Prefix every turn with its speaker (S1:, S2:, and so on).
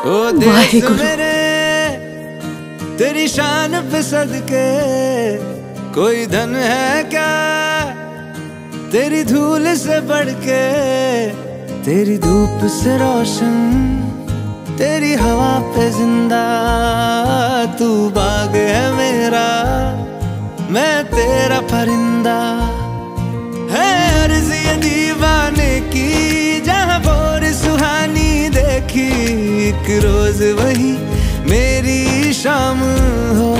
S1: ओ देश मेरे तेरी शान पे सदके, कोई धन है क्या तेरी धूल से बढ़ के। तेरी धूप से रोशन, तेरी हवा पे जिंदा, तू बाग है मेरा, मैं तेरा परिंदा। है अर्ज़ ये दीवाने की, जहाँ भोर सुहानी देखी, एक रोज वही मेरी शाम हो